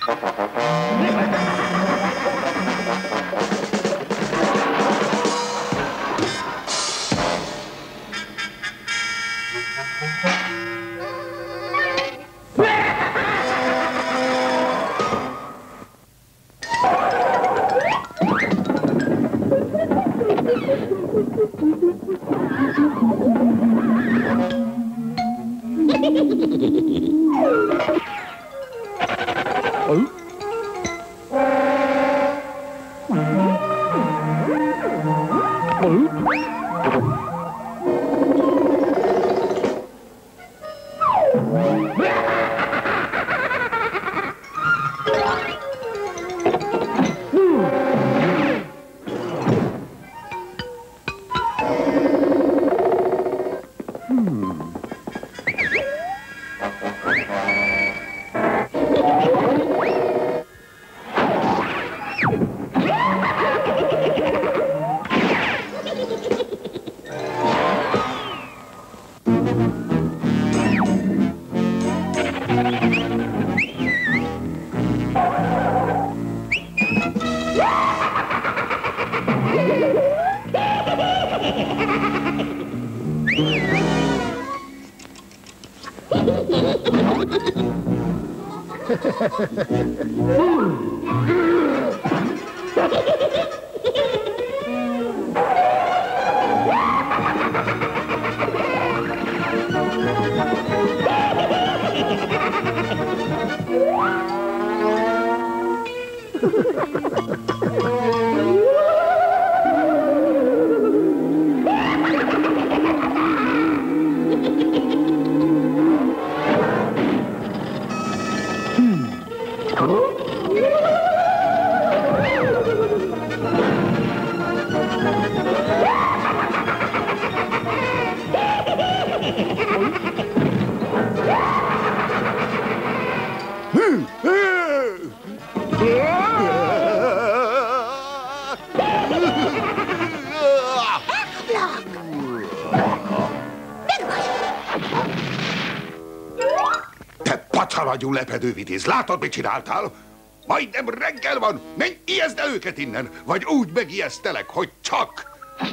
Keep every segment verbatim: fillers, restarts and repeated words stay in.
Pacalagyú lepedővitéz, látod, mit csináltál? Majdnem reggel van, menj, ijeszd el őket innen, vagy úgy megijesztelek, hogy csak.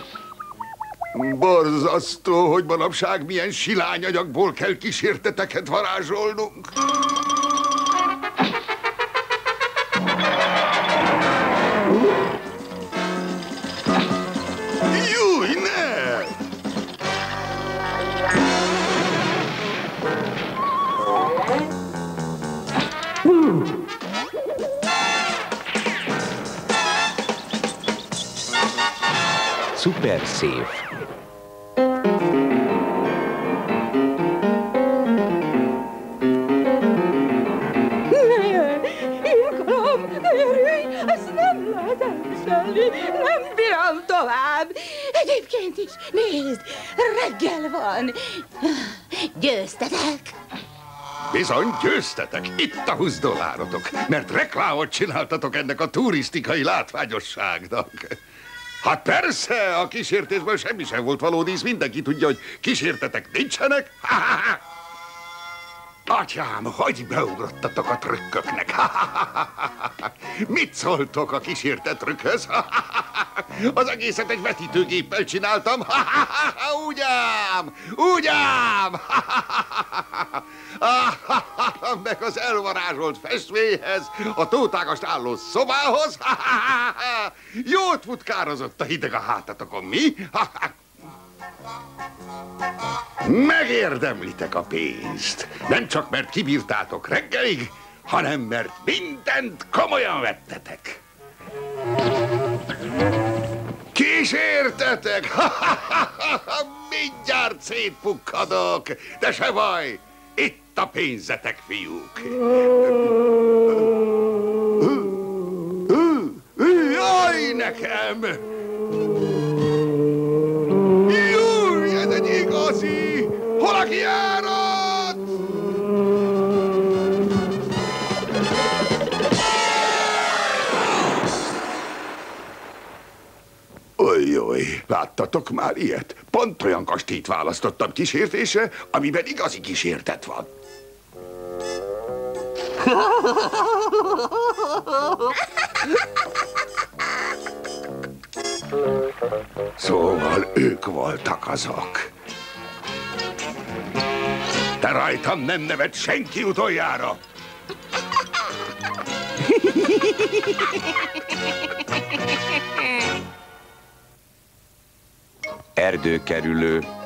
Borzasztó, hogy manapság milyen silányanyagból kell kísérteteket varázsolnunk. Júj, ne! Szuper szép. Nem bírom tovább. Egyébként is, nézd, reggel van. Győztetek? Bizony, győztetek. Itt a húsz dollárotok, mert reklámot csináltatok ennek a turisztikai látványosságnak. Hát persze, a kísértésből semmi sem volt valódi, hisz mindenki tudja, hogy kísértetek nincsenek. Ha, ha, ha. Atyám, hogy beugrottatok a trükköknek? Ha, ha, ha, ha. Mit szóltok a kísértett trükkhöz? Ha, ha, ha. Az egészet egy vetítőgéppel csináltam. Ha, ha, ha. Úgy ám, úgy ám. Ha, ha, ha. Ha, ha, ha. Meg az elvarázsolt festményhez, a tótágast álló szobához. Ha, ha, ha. Jót futkározott a hideg a hátatokon, mi? Ha, ha. Megérdemlitek a pénzt. Nem csak mert kibírtátok reggelig, hanem mert mindent komolyan vettetek. Kísértetek! Mindjárt szétpukkadok, de se baj, itt a pénzetek, fiúk. Jaj, nekem! Júj, ez egy igazi! Hol a kijárat? Ojjoj, láttatok már ilyet? Pont olyan kastélyt választottam kísértésre, amiben igazi kísértet van. Szóval ők voltak azok. Te rajtam nem neved senki utoljára. Erdőkerülő.